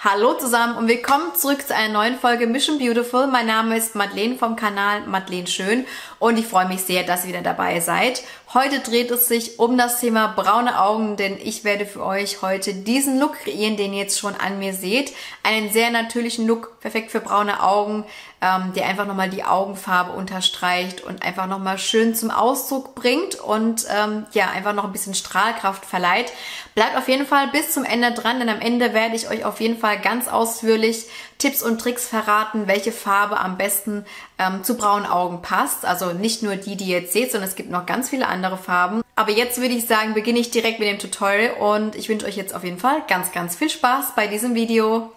Hallo zusammen und willkommen zurück zu einer neuen Folge Mission Beautiful. Mein Name ist Madeleine vom Kanal Madeleine Schön und ich freue mich sehr, dass ihr wieder dabei seid. Heute dreht es sich um das Thema braune Augen, denn ich werde für euch heute diesen Look kreieren, den ihr jetzt schon an mir seht. Einen sehr natürlichen Look, perfekt für braune Augen, der einfach nochmal die Augenfarbe unterstreicht und einfach nochmal schön zum Ausdruck bringt und ja, einfach noch ein bisschen Strahlkraft verleiht. Bleibt auf jeden Fall bis zum Ende dran, denn am Ende werde ich euch auf jeden Fall ganz ausführlich Tipps und Tricks verraten, welche Farbe am besten zu braunen Augen passt. Also nicht nur die ihr jetzt seht, sondern es gibt noch ganz viele andere Farben. Aber jetzt würde ich sagen, beginne ich direkt mit dem Tutorial und ich wünsche euch jetzt auf jeden Fall ganz, ganz viel Spaß bei diesem Video.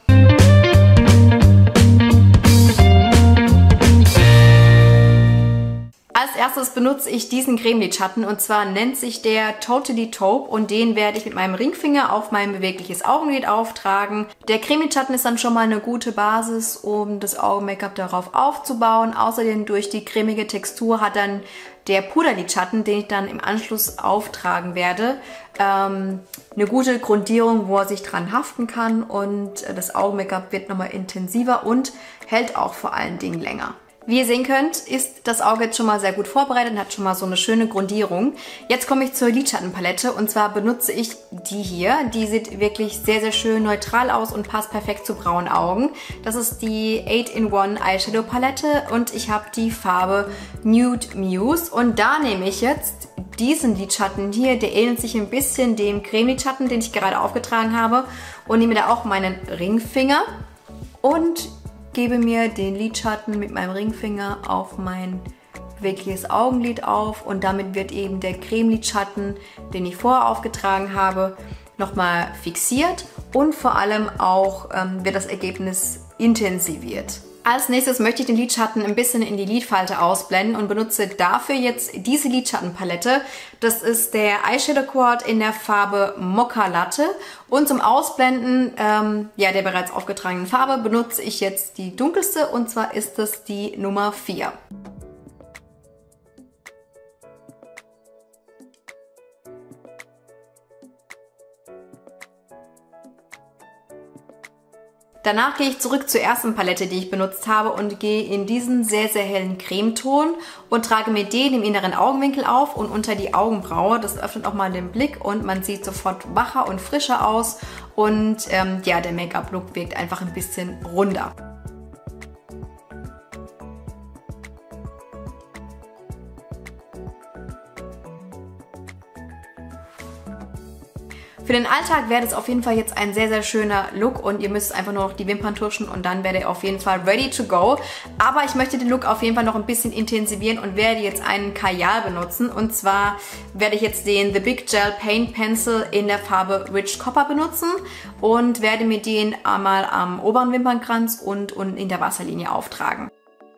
Als erstes benutze ich diesen Cremelidschatten und zwar nennt sich der Totally Taupe und den werde ich mit meinem Ringfinger auf mein bewegliches Augenlid auftragen. Der Cremelidschatten ist dann schon mal eine gute Basis, um das Augen-Make-up darauf aufzubauen. Außerdem durch die cremige Textur hat dann der Puderlidschatten, den ich dann im Anschluss auftragen werde, eine gute Grundierung, wo er sich dran haften kann und das Augen-Make-up wird nochmal intensiver und hält auch vor allen Dingen länger. Wie ihr sehen könnt, ist das Auge jetzt schon mal sehr gut vorbereitet und hat schon mal so eine schöne Grundierung. Jetzt komme ich zur Lidschattenpalette und zwar benutze ich die hier. Die sieht wirklich sehr, sehr schön neutral aus und passt perfekt zu braunen Augen. Das ist die 8-in-1 Eyeshadow Palette und ich habe die Farbe Nude Muse. Und da nehme ich jetzt diesen Lidschatten hier, der ähnelt sich ein bisschen dem Cremelidschatten, den ich gerade aufgetragen habe, und nehme da auch meinen Ringfinger und gebe mir den Lidschatten mit meinem Ringfinger auf mein bewegliches Augenlid auf und damit wird eben der Cremelidschatten, den ich vorher aufgetragen habe, nochmal fixiert und vor allem auch wird das Ergebnis intensiviert. Als nächstes möchte ich den Lidschatten ein bisschen in die Lidfalte ausblenden und benutze dafür jetzt diese Lidschattenpalette. Das ist der Eyeshadow Quad in der Farbe Mocha Latte. Und zum Ausblenden der bereits aufgetragenen Farbe benutze ich jetzt die dunkelste und zwar ist das die Nummer 4. Danach gehe ich zurück zur ersten Palette, die ich benutzt habe und gehe in diesen sehr, sehr hellen Cremeton und trage mir den im inneren Augenwinkel auf und unter die Augenbraue. Das öffnet auch mal den Blick und man sieht sofort wacher und frischer aus und ja, der Make-up-Look wirkt einfach ein bisschen runder. Für den Alltag wäre das auf jeden Fall jetzt ein sehr, sehr schöner Look und ihr müsst einfach nur noch die Wimpern tuschen und dann werdet ihr auf jeden Fall ready to go. Aber ich möchte den Look auf jeden Fall noch ein bisschen intensivieren und werde jetzt einen Kajal benutzen. Und zwar werde ich jetzt den The Big Gel Paint Pencil in der Farbe Rich Copper benutzen und werde mir den einmal am oberen Wimpernkranz und unten in der Wasserlinie auftragen.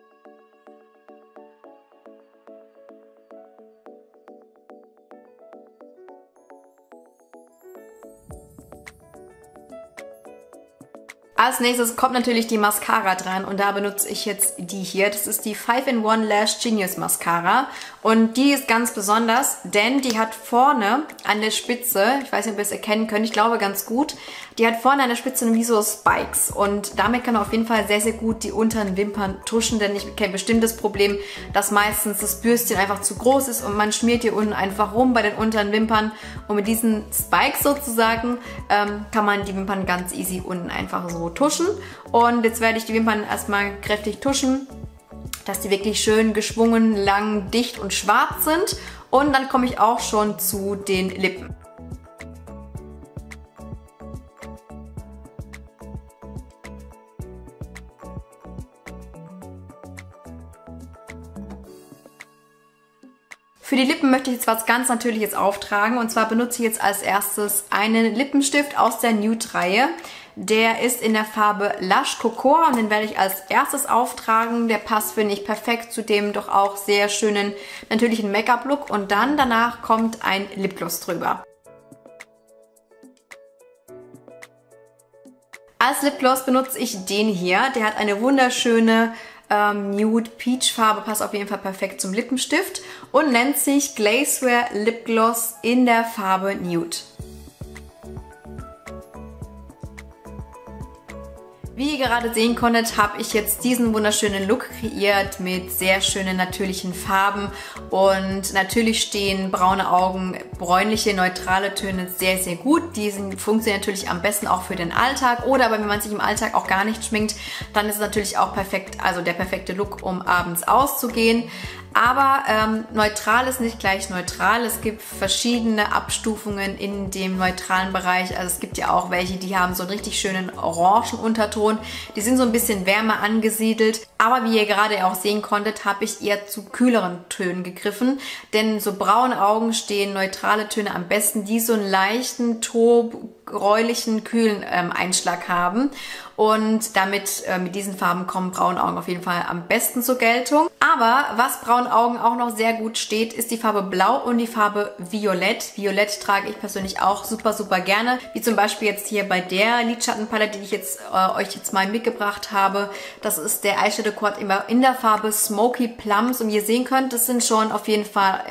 Als nächstes kommt natürlich die Mascara dran und da benutze ich jetzt die hier. Das ist die 5-in-1 Lash Genius Mascara und die ist ganz besonders, denn die hat vorne an der Spitze, ich weiß nicht, ob ihr es erkennen könnt, ich glaube ganz gut, die hat vorne an der Spitze wie so Spikes und damit kann man auf jeden Fall sehr, sehr gut die unteren Wimpern tuschen, denn ich kenne bestimmt das Problem, dass meistens das Bürstchen einfach zu groß ist und man schmiert hier unten einfach rum bei den unteren Wimpern und mit diesen Spikes sozusagen kann man die Wimpern ganz easy unten einfach so tuschen. Und jetzt werde ich die Wimpern erstmal kräftig tuschen, dass die wirklich schön geschwungen, lang, dicht und schwarz sind. Und dann komme ich auch schon zu den Lippen. Für die Lippen möchte ich jetzt was ganz Natürliches auftragen und zwar benutze ich jetzt als erstes einen Lippenstift aus der Nude-Reihe. Der ist in der Farbe Lush Cocoa und den werde ich als erstes auftragen. Der passt, finde ich, perfekt zu dem doch auch sehr schönen natürlichen Make-up-Look und dann danach kommt ein Lipgloss drüber. Als Lipgloss benutze ich den hier. Der hat eine wunderschöne Nude Peach Farbe, passt auf jeden Fall perfekt zum Lippenstift und nennt sich Glazeware Lip Gloss in der Farbe Nude. Wie ihr gerade sehen konntet, habe ich jetzt diesen wunderschönen Look kreiert mit sehr schönen natürlichen Farben und natürlich stehen braune Augen, bräunliche, neutrale Töne sehr, sehr gut. Die funktionieren natürlich am besten auch für den Alltag oder aber wenn man sich im Alltag auch gar nicht schminkt, dann ist es natürlich auch perfekt, also der perfekte Look, um abends auszugehen. Aber neutral ist nicht gleich neutral. Es gibt verschiedene Abstufungen in dem neutralen Bereich. Also es gibt ja auch welche, die haben so einen richtig schönen orangen Unterton. Die sind so ein bisschen wärmer angesiedelt. Aber wie ihr gerade auch sehen konntet, habe ich eher zu kühleren Tönen gegriffen. Denn so braune Augen stehen neutrale Töne am besten, die so einen leichten, gräulichen, kühlen Einschlag haben. Und damit, mit diesen Farben kommen braune Augen auf jeden Fall am besten zur Geltung. Aber was braunen Augen auch noch sehr gut steht, ist die Farbe Blau und die Farbe Violett. Violett trage ich persönlich auch super, super gerne. Wie zum Beispiel jetzt hier bei der Lidschattenpalette, die ich euch jetzt mal mitgebracht habe. Das ist der Eyeshadow Quad in der Farbe Smoky Plums. Und wie ihr sehen könnt, das sind schon auf jeden Fall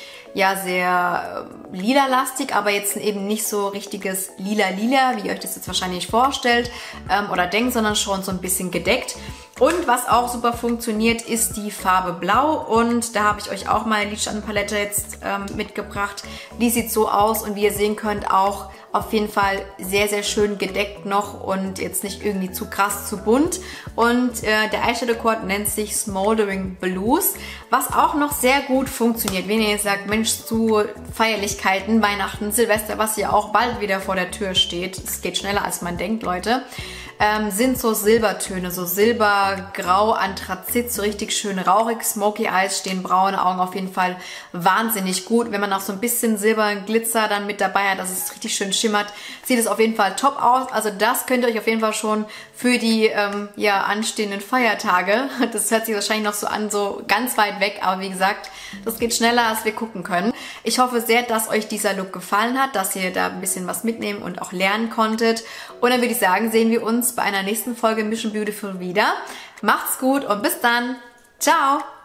ja sehr lila-lastig, aber jetzt eben nicht so richtiges lila-lila, wie ihr euch das jetzt wahrscheinlich vorstellt oder denkt, sondern schon so ein bisschen gedeckt. Und was auch super funktioniert, ist die Farbe Blau und da habe ich euch auch mal eine Lidschattenpalette jetzt mitgebracht. Die sieht so aus und wie ihr sehen könnt auch auf jeden Fall sehr, sehr schön gedeckt noch und jetzt nicht irgendwie zu krass, zu bunt. Und der Eyeshadow Quad nennt sich Smoldering Blues, was auch noch sehr gut funktioniert. Wenn ihr jetzt sagt, Mensch, zu Feierlichkeiten, Weihnachten, Silvester, was ja auch bald wieder vor der Tür steht, es geht schneller als man denkt, Leute, sind so Silbertöne, so Silber, Grau, Anthrazit, so richtig schön rauchig, Smoky Eyes, stehen braune Augen auf jeden Fall wahnsinnig gut. Wenn man auch so ein bisschen Silber und Glitzer dann mit dabei hat, dass es richtig schön schimmert, sieht es auf jeden Fall top aus. Also das könnt ihr euch auf jeden Fall schon für die ja, anstehenden Feiertage, das hört sich wahrscheinlich noch so an, so ganz weit weg, aber wie gesagt, das geht schneller, als wir gucken können. Ich hoffe sehr, dass euch dieser Look gefallen hat, dass ihr da ein bisschen was mitnehmen und auch lernen konntet. Und dann würde ich sagen, sehen wir uns bei einer nächsten Folge Mission Beautiful wieder. Macht's gut und bis dann. Ciao!